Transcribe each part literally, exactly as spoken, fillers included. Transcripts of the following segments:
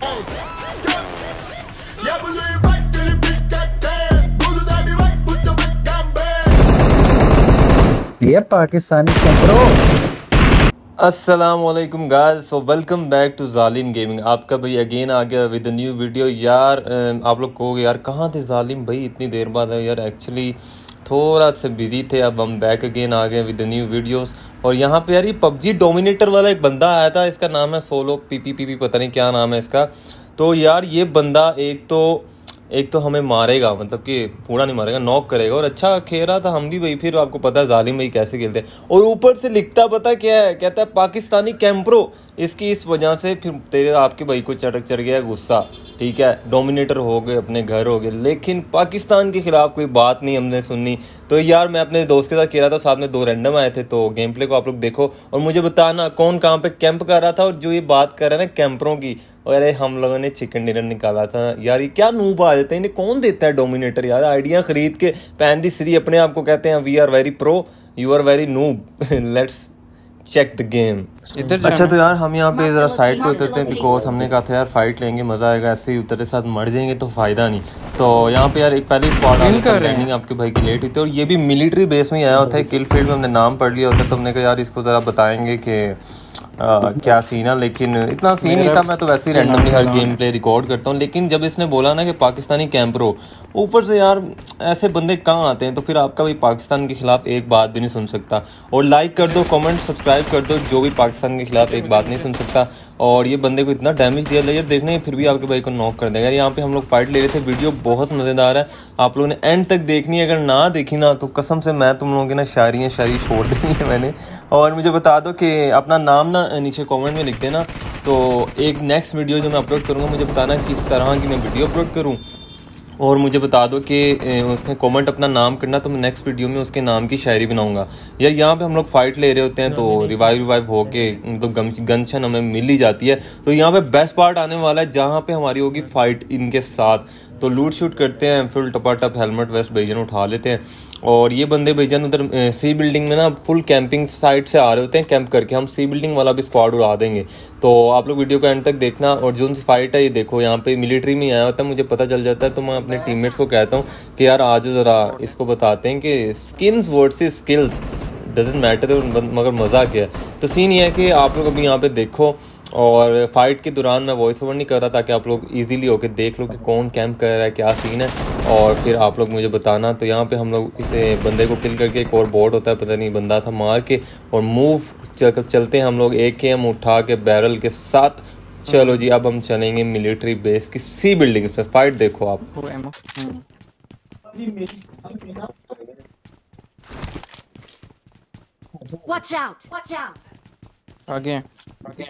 ये पाकिस्तानी कैंप्रो। अस्सलाम वालेकुम guys, so welcome back to Zalim gaming. आपका भाई अगेन आ गया विद न्यू वीडियो। यार आप लोग कहोगे यार कहाँ थे जालिम भाई इतनी देर बाद है। यार एक्चुअली थोड़ा सा बिजी थे, अब हम बैक अगेन आ गए विद न्यू वीडियोस। और यहाँ पे यार ये पबजी डोमिनेटर वाला एक बंदा आया था, इसका नाम है solo P P P P पता नहीं क्या नाम है इसका। तो यार ये बंदा एक तो एक तो हमें मारेगा, मतलब कि पूरा नहीं मारेगा, नॉक करेगा। और अच्छा खेल रहा था हम भी भाई, फिर आपको पता है जालिम भाई कैसे खेलते हैं। और ऊपर से लिखता पता क्या है, कहता है पाकिस्तानी कैंप्रो। इसकी इस वजह से फिर तेरे आपके भाई को चढ़ चढ़ गया गुस्सा। ठीक है, डोमिनेटर हो गए, अपने घर हो गए, लेकिन पाकिस्तान के खिलाफ कोई बात नहीं हमने सुननी। तो यार मैं अपने दोस्त के साथ खेल रहा था, साथ में दो रैंडम आए थे। तो गेम प्ले को आप लोग देखो और मुझे बताना कौन कहाँ पे कैंप कर रहा था। और जो ये बात कर रहा है ना कैंपरों की, अरे हम लोगों ने चिकन डिनर निकाला था यार। ये क्या नूब आ जाते हैं, इन्हें कौन देता है डोमिनेटर यार। आइडिया खरीद के पहन दी श्री अपने आप को कहते हैं we are very pro, you are very noob, let's check the game. अच्छा तो यार हम यहाँ पे जरा साइड पे उतरते हैं, बिकॉज हमने कहा था यार फाइट लेंगे मजा आएगा, ऐसे ही उतरते साथ मर जाएंगे तो फायदा नहीं। तो यहाँ पे यार एक पहले स्क्वाड आ गई, लैंडिंग आपके भाई की लेट हुई थी। और ये भी मिलिट्री बेस में ही आया होता है, किल फील्ड में हमने नाम पढ़ लिया होता है। तो हमने कहा यार इसको जरा बताएंगे कि आ, क्या सीन है, लेकिन इतना सीन नहीं था। मैं तो वैसे ही रैंडमली हर गेम प्ले रिकॉर्ड करता हूँ। लेकिन जब इसने बोला ना कि पाकिस्तानी कैंप्रो, ऊपर से यार ऐसे बंदे कहाँ आते हैं। तो फिर आपका भाई पाकिस्तान के खिलाफ एक बात भी नहीं सुन सकता। और लाइक कर दो, कमेंट सब्सक्राइब कर दो, जो भी पाकिस्तान के खिलाफ एक बात नहीं सुन सकता। और ये बंदे को इतना डैमेज दिया लेयर देखने, फिर भी आपके भाई को नॉक कर देगा। यहाँ पे हम लोग फाइट ले रहे थे, वीडियो बहुत मज़ेदार है, आप लोगों ने एंड तक देखनी है। अगर ना देखी ना तो कसम से मैं तुम लोगों की ना शायरी शायरी छोड़ देनी है मैंने। और मुझे बता दो कि अपना नाम ना नीचे कमेंट में लिख देना। तो एक नेक्स्ट वीडियो जो मैं अपलोड करूँगा, मुझे बताना किस तरह की मैं वीडियो अपलोड करूँ। और मुझे बता दो कि उसने कमेंट अपना नाम करना, तो मैं नेक्स्ट वीडियो में उसके नाम की शायरी बनाऊंगा। यार यहाँ पे हम लोग फाइट ले रहे होते हैं, तो रिवाइव रिवाइव होके तो गनशन हमें मिल ही जाती है। तो यहाँ पे बेस्ट पार्ट आने वाला है, जहाँ पे हमारी होगी फाइट इनके साथ। तो लूट शूट करते हैं, फुल टपाटप हेलमेट वेस्ट भाईजान उठा लेते हैं। और ये बंदे भाईजान उधर सी बिल्डिंग में ना फुल कैंपिंग साइड से आ रहे होते हैं, कैंप करके। हम सी बिल्डिंग वाला भी स्क्वाड उड़ा देंगे। तो आप लोग वीडियो को एंड तक देखना। और जो उनसे फाइट है ये देखो, यहाँ पे मिलिट्री में आया होता है, मुझे पता चल जाता है। तो मैं अपने टीममेट्स को कहता हूँ कि यार आज ज़रा इसको बताते हैं कि skins versus skills doesn't matter, मगर मज़ा क्या है। तो सीन ये है कि आप लोग अभी यहाँ पे देखो। और फाइट के दौरान मैं वॉइस ओवर नहीं कर रहा, ताकि आप लोग इजीली होके देख लो कि कौन कैंप कर रहा है, क्या सीन है। और फिर आप लोग मुझे बताना। तो यहाँ पे हम लोग इसे बंदे को किल करके, एक और बोट होता है पता नहीं बंदा था, मार के और मूव चल, चलते हैं हम लोग एक के एम उठा के बैरल के साथ। चलो जी अब हम चलेंगे मिलिट्री बेस की सी बिल्डिंग पे। फाइट देखो आप। Watch out! Watch out! आगे आगे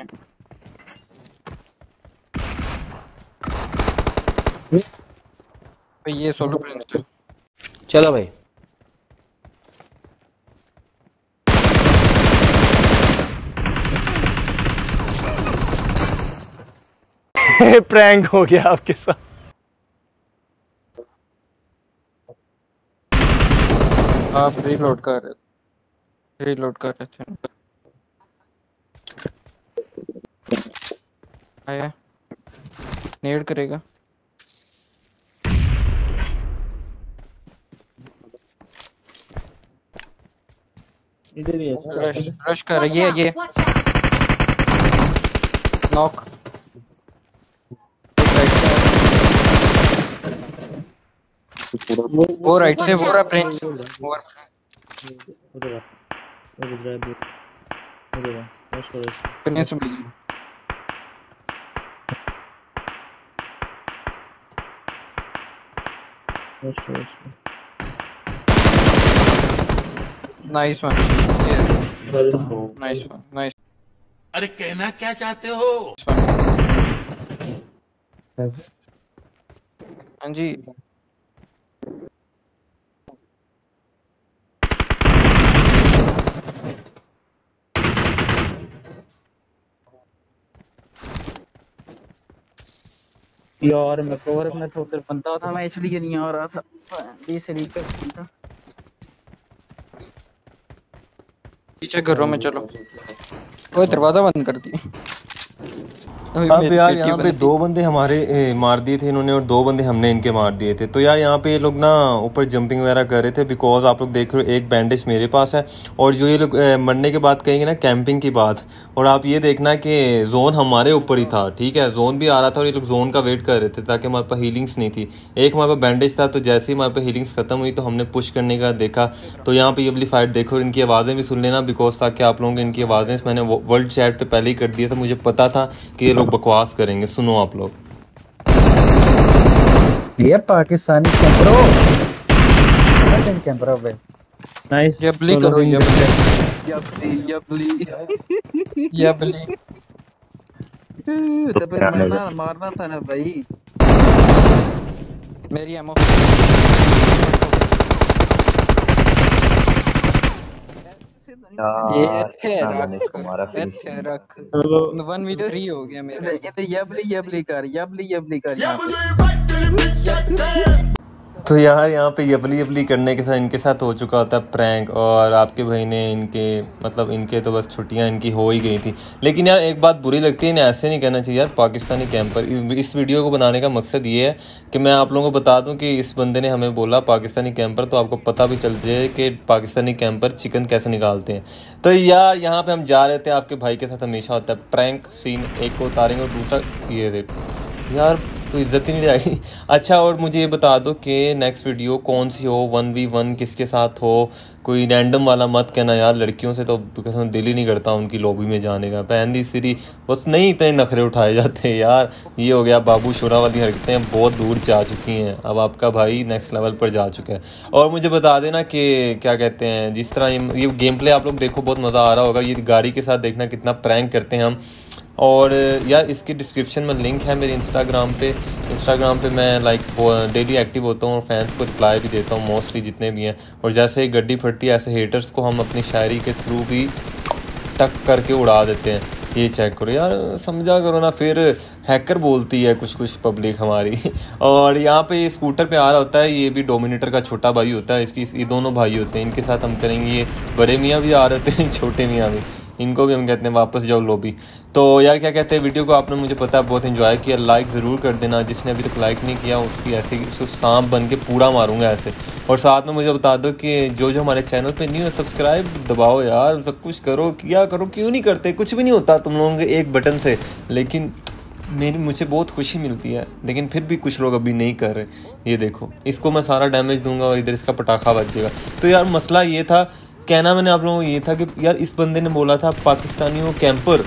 भाई ये सोलो प्रिंस। चलो भाई प्रैंक हो गया आपके साथ। आप रीलोड कर रहे थे रीलोड कर रहे थे आया नेड करेगा। इधर ही है, रश रश कर ये ये नॉक। वो राइट से वो रहा प्रिंस। उधर उधर उधर उधर प्रिंस भी nice one nice one nice. अरे कहना क्या चाहते हो? हाँ जी यार मैं कवर अपना तो उधर बंदा था, मैं इसलिए नहीं आ रहा था। इसलिए था पीछे घरों में चलो। वो दरवाजा बंद कर दिया। अब यार यहाँ पे दो बंदे हमारे ए, मार दिए थे इन्होंने और दो बंदे हमने इनके मार दिए थे। तो यार यहाँ पे ये लोग ना ऊपर जंपिंग वगैरह कर रहे थे, बिकॉज आप लोग देख रहे हो एक बैंडेज मेरे पास है। और जो ये लोग मरने के बाद कहेंगे ना कैंपिंग की बात, और आप ये देखना कि जोन हमारे ऊपर ही था, ठीक है, जोन भी आ रहा था और ये लोग जोन का वेट कर रहे थे ताकि हमारे पास हीलिंग्स नहीं थी। एक हमारे पास बैंडेज था, तो जैसे ही हमारे पास हीलिंग्स खत्म हुई तो हमने पुश करने का देखा। तो यहाँ पे ये वाली फाइट देखो, इनकी आवाज़ें भी सुन लेना, बिकॉज ताकि आप लोगों को इनकी आवाज़ें मैंने वर्ल्ड चैट पे पहले ही कर दिया था, मुझे पता था कि ये लोग बकवास करेंगे। सुनो आप लोग। ये पाकिस्तानी कैंपरो कैंपरो पे नाइस यबली करो, यबली यबली यबली तो फिर मारना मारना था ना भाई। मेरी एमओ ये थे रख थे रख वन वी थ्री हो गया मेरा। ये तो यबली यबली कर यबली यबली कर यहाँ पे। तो यार यहाँ पे यबली यबली करने के साथ इनके साथ हो चुका होता है प्रैंक, और आपके भाई ने इनके मतलब इनके तो बस छुट्टियाँ इनकी हो ही गई थी। लेकिन यार एक बात बुरी लगती है, इन्हें ऐसे नहीं कहना चाहिए यार पाकिस्तानी कैंपर। इस वीडियो को बनाने का मकसद ये है कि मैं आप लोगों को बता दूं कि इस बंदे ने हमें बोला पाकिस्तानी कैंपर, तो आपको पता भी चल जाए कि पाकिस्तानी कैंपर चिकन कैसे निकालते हैं। तो यार यहाँ पर हम जा रहे थे, आपके भाई के साथ हमेशा होता है प्रैंक सीन, एक को उतारेंगे और दूसरा ये देखो यार तो इज्जत ही नहीं आई। अच्छा, और मुझे ये बता दो कि नेक्स्ट वीडियो कौन सी हो, वन वी वन किसके साथ हो, कोई रैंडम वाला मत कहना यार, लड़कियों से तो कसम दिल ही नहीं करता उनकी लॉबी में जाने का। पहन सीरी बस नहीं इतने नखरे उठाए जाते हैं यार। ये हो गया बाबू शुरा वाली हरकतें बहुत दूर जा चुकी हैं, अब आपका भाई नेक्स्ट लेवल पर जा चुका है। और मुझे बता देना कि क्या कहते हैं, जिस तरह ये, ये गेम प्ले आप लोग देखो बहुत मज़ा आ रहा होगा। ये गाड़ी के साथ देखना कितना प्रैंक करते हैं हम। और यार इसकी डिस्क्रिप्शन में लिंक है मेरे इंस्टाग्राम पे। इंस्टाग्राम पे मैं लाइक डेली एक्टिव होता हूँ और फैंस को रिप्लाई भी देता हूँ मोस्टली जितने भी हैं। और जैसे ही गड्डी फटती है ऐसे हेटर्स को हम अपनी शायरी के थ्रू भी टक करके उड़ा देते हैं। ये चेक करो यार, समझा करो ना, फिर हैकर बोलती है कुछ कुछ पब्लिक हमारी। और यहाँ पे ये स्कूटर पे आ रहा होता है, ये भी डोमिनेटर का छोटा भाई होता है, इसकी ये दोनों भाई होते हैं, इनके साथ हम करेंगे। ये बड़े मियाँ भी आ रहे थे, छोटे मियाँ भी, इनको भी हम कहते हैं वापस जाओ लॉबी। तो यार क्या कहते हैं, वीडियो को आपने मुझे पता है बहुत एंजॉय किया, लाइक ज़रूर कर देना। जिसने अभी तक लाइक नहीं किया उसकी ऐसे उसको सांप बन के पूरा मारूंगा ऐसे। और साथ में मुझे बता दो कि जो जो हमारे चैनल पे न्यू है सब्सक्राइब दबाओ यार, सब कुछ करो, किया करो, क्यों नहीं करते, कुछ भी नहीं होता तुम लोगों के एक बटन से। लेकिन मेरी मुझे बहुत खुशी मिलती है, लेकिन फिर भी कुछ लोग अभी नहीं कर रहे। ये देखो, इसको मैं सारा डैमेज दूंगा और इधर इसका पटाखा बच जाएगा। तो यार मसला ये था, कहना मैंने आप लोगों को ये था कि यार इस बंदे ने बोला था पाकिस्तानियों camper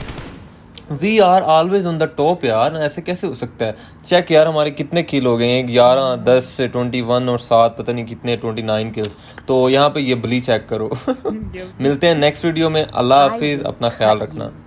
we are always on the top. यार ऐसे कैसे हो सकता है? चेक यार हमारे कितने किल हो गए हैं, ग्यारह, दस से ट्वेंटी वन और सात पता नहीं कितने ट्वेंटी नाइन किल्स। तो यहाँ पे ये बली चेक करो। मिलते हैं नेक्स्ट वीडियो में, अल्लाह हाफिज़, अपना ख्याल रखना।